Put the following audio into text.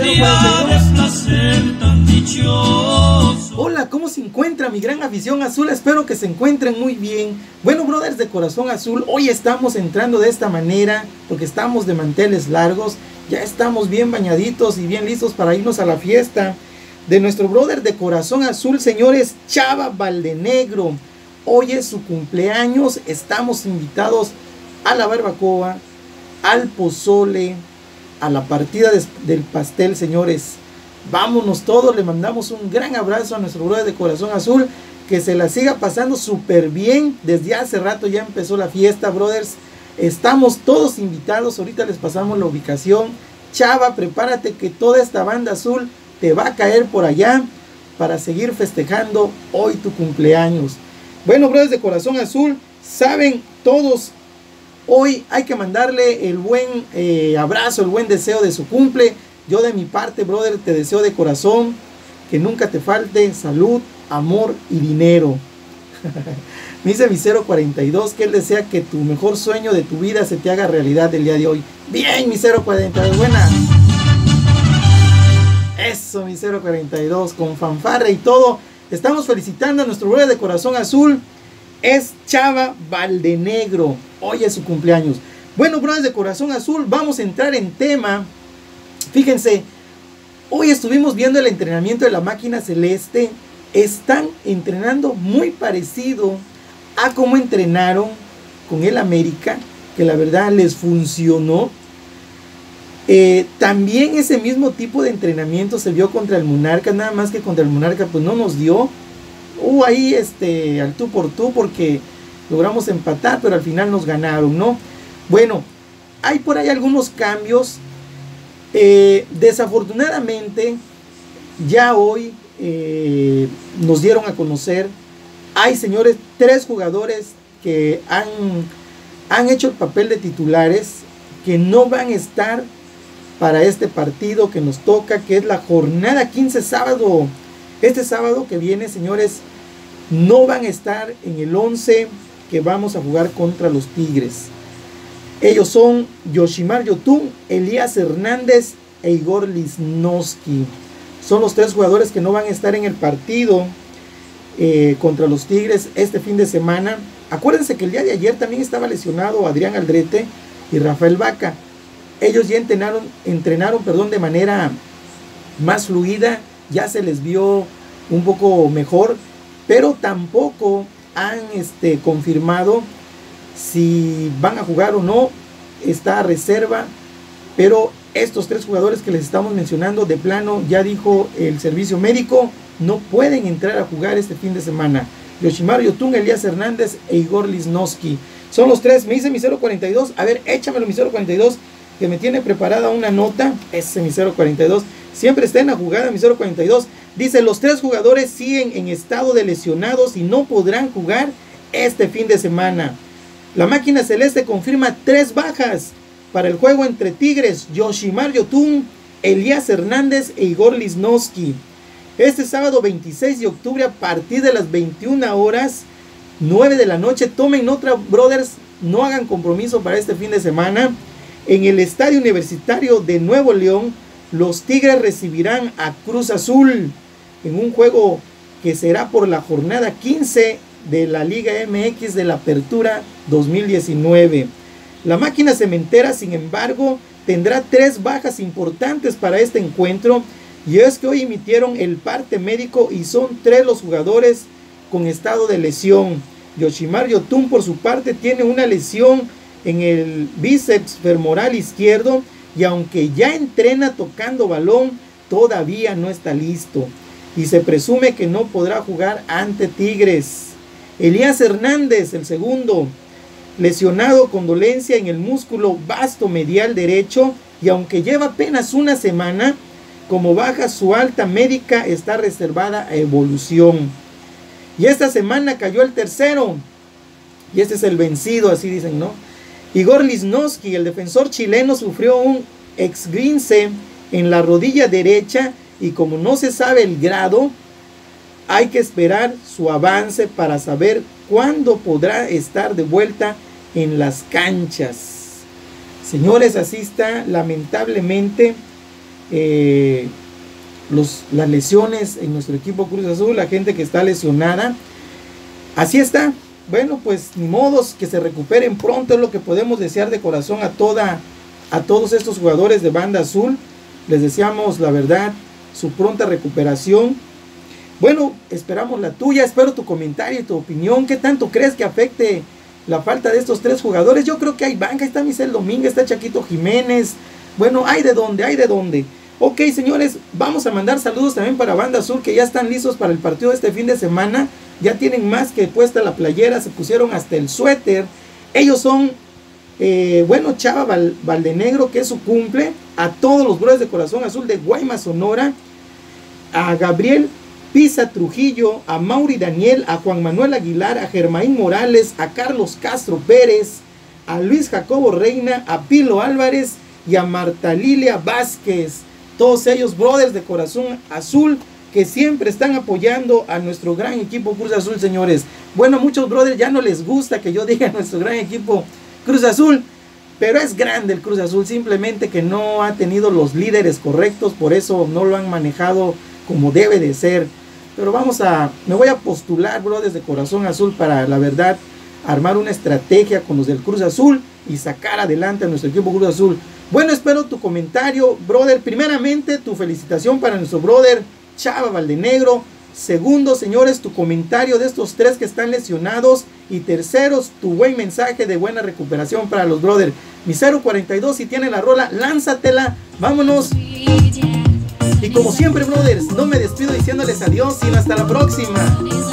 Hola, ¿cómo se encuentra mi gran afición azul? Espero que se encuentren muy bien. Bueno, brothers de corazón azul, hoy estamos entrando de esta manera porque estamos de manteles largos. Ya estamos bien bañaditos y bien listos para irnos a la fiesta de nuestro brother de corazón azul, señores, Chava Valdenegro. Hoy es su cumpleaños, estamos invitados a la barbacoa, al pozole, a la partida del pastel, señores. Vámonos todos, le mandamos un gran abrazo a nuestro brother de corazón azul, que se la siga pasando súper bien. Desde hace rato ya empezó la fiesta, brothers. Estamos todos invitados, ahorita les pasamos la ubicación. Chava, prepárate que toda esta banda azul te va a caer por allá para seguir festejando hoy tu cumpleaños. Bueno, brothers de corazón azul, saben todos, hoy hay que mandarle el buen abrazo, el buen deseo de su cumple. Yo de mi parte, brother, te deseo de corazón que nunca te falte salud, amor y dinero. Me dice mi 042 que él desea que tu mejor sueño de tu vida se te haga realidad el día de hoy. Bien, mi 042, buena. Eso, mi 042, con fanfarra y todo. Estamos felicitando a nuestro brother de corazón azul. Es Chava Valdenegro. Hoy es su cumpleaños. Bueno, brothers de corazón azul, vamos a entrar en tema. Fíjense, hoy estuvimos viendo el entrenamiento de la máquina celeste. Están entrenando muy parecido a cómo entrenaron con el América, que la verdad les funcionó. También ese mismo tipo de entrenamiento se vio contra el Monarca, nada más que contra el Monarca pues no nos dio. Ahí al tú por tú porque logramos empatar, pero al final nos ganaron, ¿no? Bueno, hay por ahí algunos cambios. Desafortunadamente ya hoy nos dieron a conocer, hay, señores, 3 jugadores que han hecho el papel de titulares, que no van a estar para este partido que nos toca, que es la jornada 15, sábado. Este sábado que viene, señores, no van a estar en el 11 que vamos a jugar contra los Tigres. Ellos son Yoshimar Yotun, Elías Hernández e Igor Lichnowsky. Son los 3 jugadores que no van a estar en el partido contra los Tigres este fin de semana. Acuérdense que el día de ayer también estaba lesionado Adrián Aldrete y Rafael Vaca. Ellos ya entrenaron de manera más fluida, ya se les vio un poco mejor, pero tampoco han confirmado si van a jugar o no. Está a reserva, pero estos 3 jugadores que les estamos mencionando, de plano ya dijo el servicio médico, no pueden entrar a jugar este fin de semana. Yoshimar Yotun, Elías Hernández e Igor Lichnowsky son los 3. Me dice mi 042, a ver, échamelo mi 042, que me tiene preparada una nota. Ese mi 042, siempre está en la jugada mi 042. Dice, los 3 jugadores siguen en estado de lesionados y no podrán jugar este fin de semana. La máquina celeste confirma 3 bajas para el juego entre Tigres: Yoshimar Yotun, Elías Hernández e Igor Lichnowsky. Este sábado 26 de octubre a partir de las 21 horas, 9 de la noche, tomen nota, brothers, no hagan compromiso para este fin de semana. En el Estadio Universitario de Nuevo León, los Tigres recibirán a Cruz Azul en un juego que será por la jornada 15 de la Liga MX de la Apertura 2019. La máquina cementera, sin embargo, tendrá 3 bajas importantes para este encuentro, y es que hoy emitieron el parte médico y son 3 los jugadores con estado de lesión. Yoshimar Yotun, por su parte, tiene una lesión en el bíceps femoral izquierdo, y aunque ya entrena tocando balón, todavía no está listo y se presume que no podrá jugar ante Tigres. Elías Hernández, el segundo, lesionado con dolencia en el músculo vasto medial derecho, y aunque lleva apenas una semana, como baja su alta médica está reservada a evolución. Y esta semana cayó el tercero, y este es el vencido, así dicen, ¿no? Igor Lichnowsky, el defensor chileno, sufrió un esguince en la rodilla derecha, y como no se sabe el grado, hay que esperar su avance para saber cuándo podrá estar de vuelta en las canchas. Señores, así está lamentablemente las lesiones en nuestro equipo Cruz Azul, la gente que está lesionada. Así está. Bueno, pues ni modos, que se recuperen pronto, es lo que podemos desear de corazón a todos estos jugadores de Banda Azul. Les deseamos, la verdad, su pronta recuperación. Bueno, esperamos la tuya, espero tu comentario y tu opinión. ¿Qué tanto crees que afecte la falta de estos 3 jugadores? Yo creo que hay banca, está Michel Domínguez, está Chaquito Jiménez. Bueno, hay de dónde. Ok, señores, vamos a mandar saludos también para Banda Azul, que ya están listos para el partido de este fin de semana. Ya tienen más que puesta la playera, se pusieron hasta el suéter. Ellos son, bueno, Chava Valdenegro, que es su cumple. A todos los brothers de Corazón Azul de Guaymas, Sonora. A Gabriel Pisa Trujillo, a Mauri Daniel, a Juan Manuel Aguilar, a Germaín Morales, a Carlos Castro Pérez, a Luis Jacobo Reina, a Pilo Álvarez y a Marta Lilia Vázquez. Todos ellos brothers de Corazón Azul, que siempre están apoyando a nuestro gran equipo Cruz Azul, señores. Bueno, muchos brothers ya no les gusta que yo diga nuestro gran equipo Cruz Azul, pero es grande el Cruz Azul, simplemente que no ha tenido los líderes correctos, por eso no lo han manejado como debe de ser. Pero me voy a postular, brothers de Corazón Azul, para, la verdad, armar una estrategia con los del Cruz Azul y sacar adelante a nuestro equipo Cruz Azul. Bueno, espero tu comentario, brother. Primeramente, tu felicitación para nuestro brother Chava Valdenegro. Segundo, señores, tu comentario de estos 3 que están lesionados. Y terceros, tu buen mensaje de buena recuperación para los brothers. Mi 042, si tiene la rola, lánzatela. Vámonos. Y como siempre, brothers, no me despido diciéndoles adiós, sino hasta la próxima.